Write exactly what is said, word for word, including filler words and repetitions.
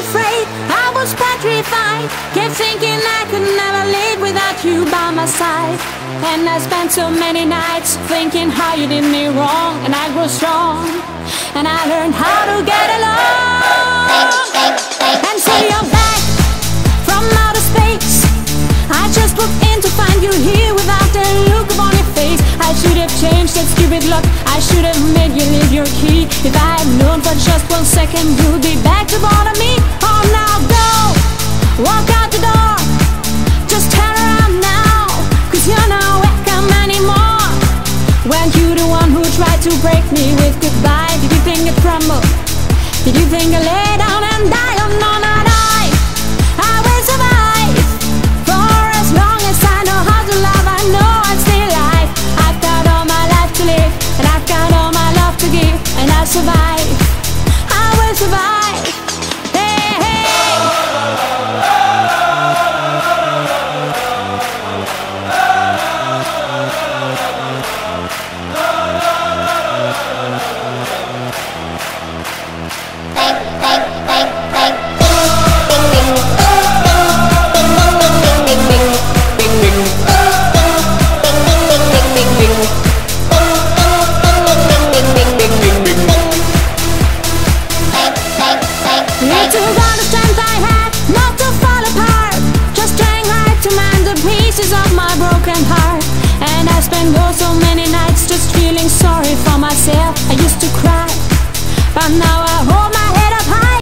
afraid, I was petrified. Kept thinking I could never live without you by my side. And I spent so many nights thinking how you did me wrong. And I grew strong, and I learned how to get along. And so you're back from outer space. I just walked in to find you here without a look upon your face. I should have changed that stupid lock, I should have made you leave your key. If I had known for just one second you'd be back to bother me. Oh, now go, walk out the door, just turn around now, cause you're not welcome anymore. Weren't you the one who tried to break me with goodbye? Did you think I'd crumble? Did you think I'd lay down and die? Oh no, not I, I will survive. For as long as I know how to love, I know I'm still alive. I've got all my life to live, and I've got all my love to give, and I'll survive, I will survive. Hey, hey. You took all the strength I had not to fall apart, just trying hard to mend the pieces of my broken heart. And I spent oh so many nights just feeling sorry for myself. I used to cry, but now